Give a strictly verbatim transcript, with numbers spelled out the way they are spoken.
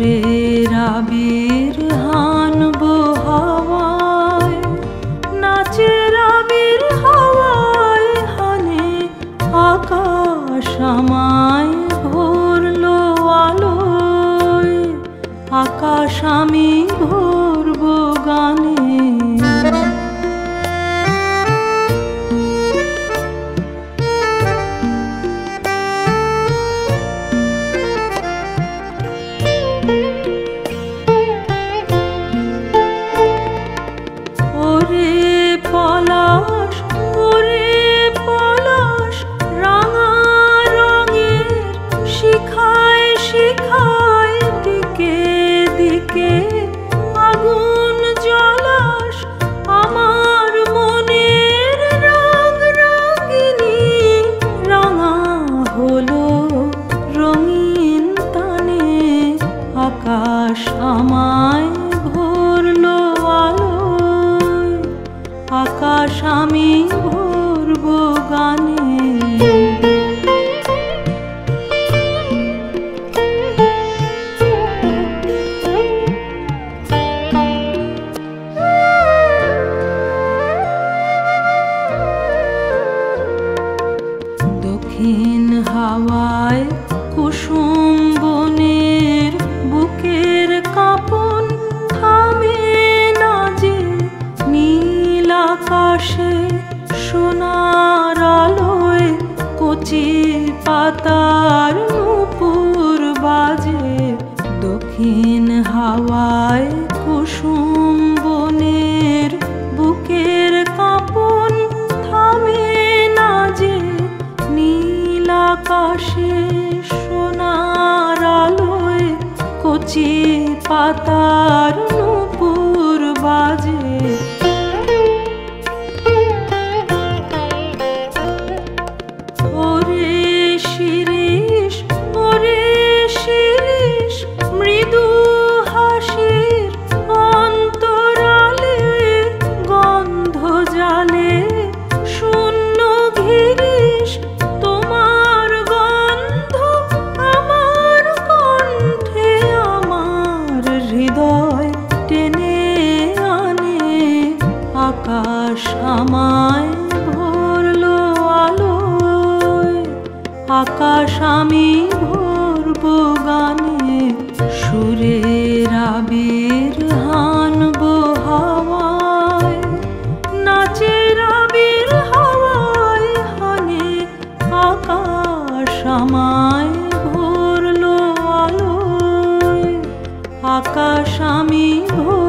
সুরের আবির হানবো হাওয়ায়, নাচের আবির হাওয়ায় হানে আকাশ আমায় ভরলো আলোয়, আকাশ আমি ভরবো গানে। আকাশ আমায় ভরলো আলোয়, আকাশ আমি ভরবো গানে। দক্ষিণ হাওয়ায় কুসুম বনের বুকের কাঁপন থামে না যে, নীল আকাশে সোনার আলোয় কচি পাতার নূপুর বাজে। দক্ষিণ হাওয়ায় কুসুম বনের বুকের কাঁপন থামে না যে, নীল আকাশে সোনার আলোয় কচি পাতার নূপুর বাজে। ওরে শিরিষ ওরে শিরিষ মৃদু হাসির অন্তরালে গন্ধ জালে শূন্য ঘিরিস, তোমার গন্ধ আমার কণ্ঠে আমার হৃদয় টেনে আনে। আকাশ আমায় ভরলো আলোয়, আকাশ আমি ভরবো গানে। সুরের আবির হানবো হাওয়ায়, নাচের আবির হাওয়ায় হানে আকাশ আমায় ভরলো আলোয়, আকাশ আমি ভরবো।